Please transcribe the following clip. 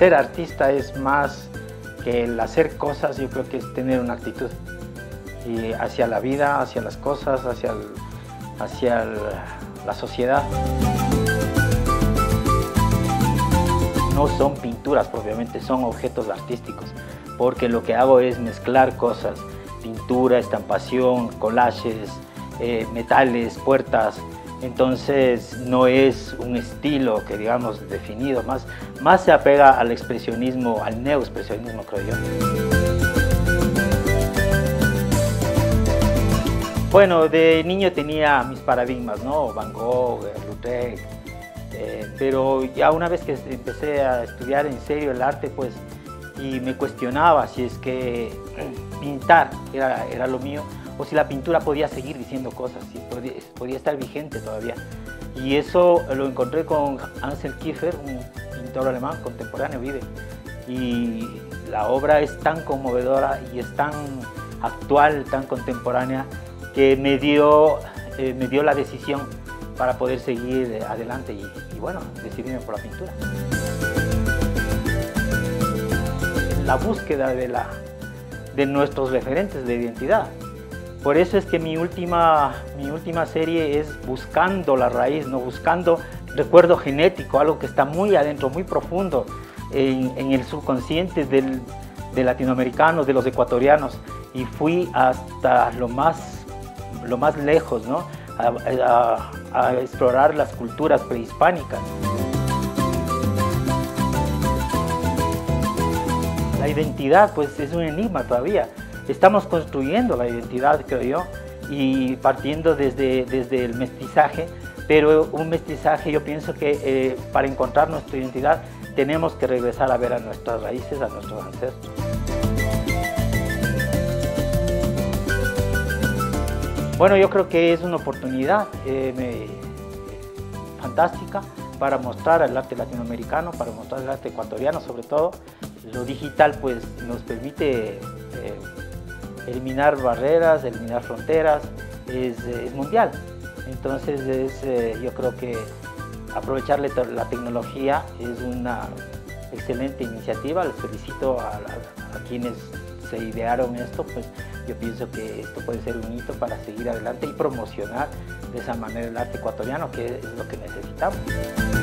ser artista es más que el hacer cosas, yo creo que es tener una actitud y hacia la vida, hacia las cosas, hacia la sociedad. No son pinturas propiamente, son objetos artísticos, porque lo que hago es mezclar cosas, pintura, estampación, collages, metales, puertas. Entonces no es un estilo que digamos definido, más se apega al expresionismo, al neoexpresionismo, creo yo. Bueno, de niño tenía mis paradigmas, ¿no? Van Gogh, Lautrec, pero ya una vez que empecé a estudiar en serio el arte, pues, y me cuestionaba si es que pintar era lo mío, o si la pintura podía seguir diciendo cosas, si podía estar vigente todavía. Y eso lo encontré con Ansel Kiefer, un pintor alemán contemporáneo, vive. Y la obra es tan conmovedora y es tan actual, tan contemporánea, que me dio la decisión para poder seguir adelante y bueno, decidirme por la pintura. La búsqueda de nuestros referentes de identidad. Por eso es que mi última serie es buscando la raíz, ¿no? Buscando recuerdo genético, algo que está muy adentro, muy profundo en el subconsciente de latinoamericanos, de los ecuatorianos, y fui hasta lo más lejos, ¿no? A explorar las culturas prehispánicas. La identidad, pues, es un enigma todavía. Estamos construyendo la identidad, creo yo, y partiendo desde el mestizaje, pero un mestizaje, yo pienso que para encontrar nuestra identidad tenemos que regresar a ver a nuestras raíces, a nuestros ancestros. Bueno, yo creo que es una oportunidad fantástica para mostrar el arte latinoamericano, para mostrar el arte ecuatoriano sobre todo. Lo digital pues nos permite eliminar barreras, eliminar fronteras, es mundial. Entonces yo creo que aprovechar la tecnología es una excelente iniciativa. Les felicito a quienes se idearon esto, pues yo pienso que esto puede ser un hito para seguir adelante y promocionar de esa manera el arte ecuatoriano, que es lo que necesitamos.